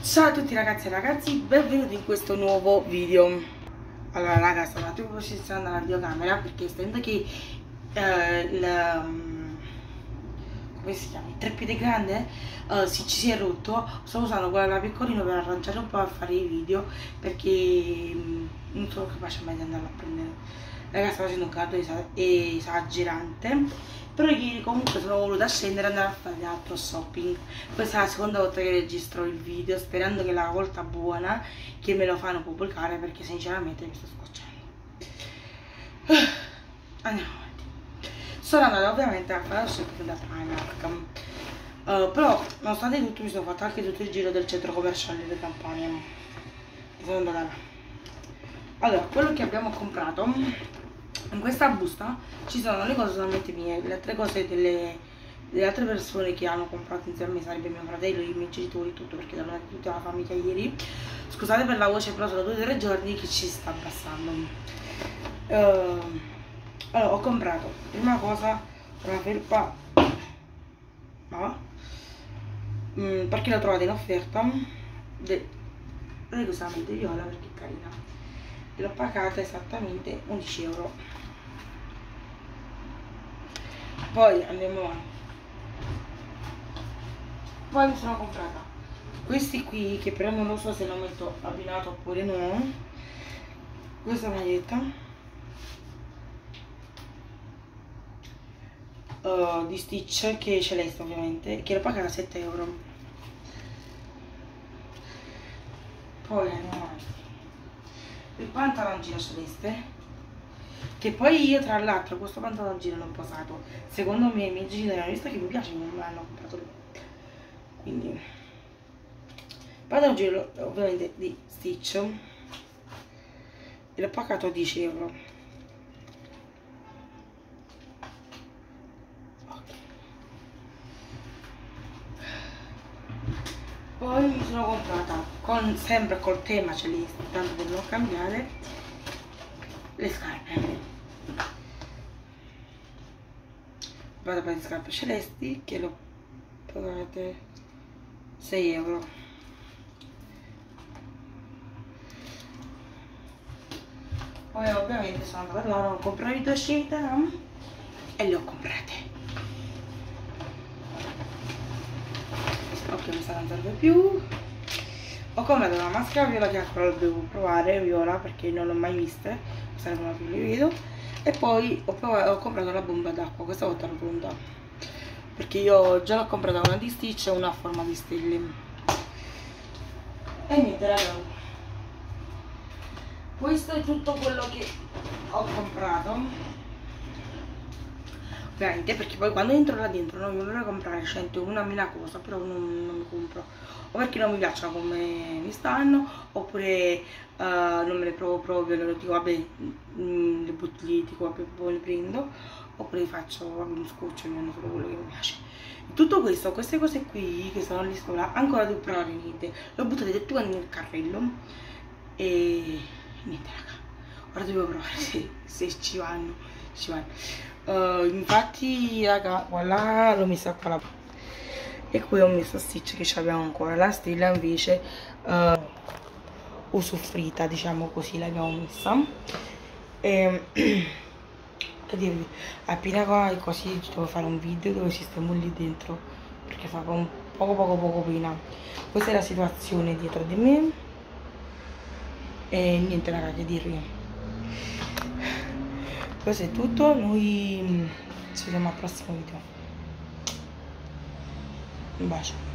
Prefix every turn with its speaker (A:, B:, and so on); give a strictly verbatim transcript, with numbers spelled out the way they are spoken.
A: Ciao a tutti ragazzi e ragazzi, benvenuti in questo nuovo video. Allora raga, sto un attimo posizionando la videocamera perché essendo che eh, il, come si chiama? Il treppiede grande eh, si, ci si è rotto. Sto usando quella da piccolino per arrangiare un po' a fare i video perché mh, non sono capace mai di andarlo a prendere. Raga, sto facendo un caldo esa esagerante. Però ieri comunque sono voluta scendere e andare a fare altro shopping. Questa è la seconda volta che registro il video, sperando che la volta buona che me lo fanno pubblicare, perché sinceramente mi sto scocciando. Andiamo avanti. Sono andata ovviamente a fare lo shopping da Primark, uh, però nonostante tutto mi sono fatta anche tutto il giro del centro commerciale di Campania. Sono andata là. Allora, quello che abbiamo comprato, in questa busta ci sono le cose solamente mie, le altre cose delle, delle altre persone che hanno comprato insieme a me, sarebbe mio fratello, i miei genitori, tutto, perché sono andati tutta la famiglia ieri. Scusate per la voce, però sono due o tre giorni che ci sta abbassando. Uh, allora, ho comprato, prima cosa, una felpa, no, mm, perché l'ho trovata in offerta, rigorosamente viola perché è carina, e l'ho pagata esattamente undici euro. Poi andiamo avanti. Poi mi sono comprata questi qui, che però non lo so se lo metto abbinato oppure no. Questa maglietta uh, di Stitch, che è celeste ovviamente, che l'ho pagata sette euro. Poi andiamo avanti. Il pantaloncino celeste, che poi io tra l'altro questo pantaloncino l'ho posato, secondo me i miei genitori hanno visto che mi piace, non me l'hanno comprato lui. Quindi il pantaloncino ovviamente di Stitch e l'ho pagato a dieci euro. Okay. Poi mi sono comprata, con, sempre col tema celeste, tanto per non cambiare, le scarpe. Vado a prendere scarpe celesti che l'ho pagate sei euro. Poi ovviamente sono andata là, non comprare due scelte e le ho comprate. Ok, mi sta non serve più. Ho comprato una maschera viola che ancora devo provare, viola, perché non l'ho mai vista, questa è la prima che li vedo. E poi ho, provato, ho comprato la bomba d'acqua, questa volta rotonda, perché io già l'ho comprata una di Stitch e una a forma di stelle. E niente raga, questo è tutto quello che ho comprato. Ovviamente perché poi quando entro là dentro non mi vorrei comprare centomila cose, però non, non mi compro, o perché non mi piacciono come mi stanno, oppure uh, non me le provo proprio, allora dico vabbè, mh, le butto lì, dico vabbè, poi le prendo, oppure faccio vabbè, un scotch, mi hanno solo quello che mi piace. Tutto questo, queste cose qui che sono lì sopra, ancora devo provare niente, le ho buttate tutte nel carrello e niente raga, ora devo provare se, se ci vanno, ci vanno. Uh, infatti raga, voilà, l'ho messa qua la... e qui ho messo Stitch che abbiamo ancora, la stella invece uh, usuffrita, diciamo così, l'abbiamo messa. E che dirvi, appena qua e così devo fare un video dove sistemo lì dentro perché fa un poco poco poco pena. Questa è la situazione dietro di me e niente raga, che dirvi. Questo è tutto, noi ci vediamo al prossimo video. Un bacio.